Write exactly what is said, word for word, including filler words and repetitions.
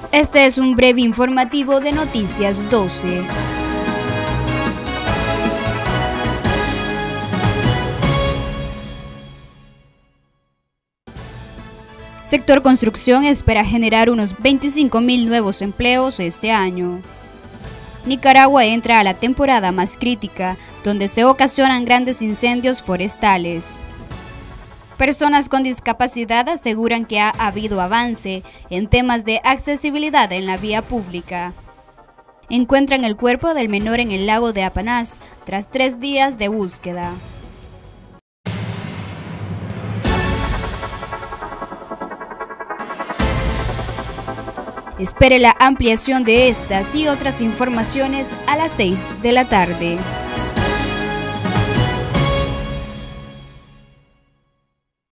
Este es un breve informativo de Noticias doce. Sector construcción espera generar unos veinticinco mil nuevos empleos este año. Nicaragua entra a la temporada más crítica, donde se ocasionan grandes incendios forestales. Personas con discapacidad aseguran que ha habido avance en temas de accesibilidad en la vía pública. Encuentran el cuerpo del menor en el lago de Apanás tras tres días de búsqueda. Espere la ampliación de estas y otras informaciones a las seis de la tarde.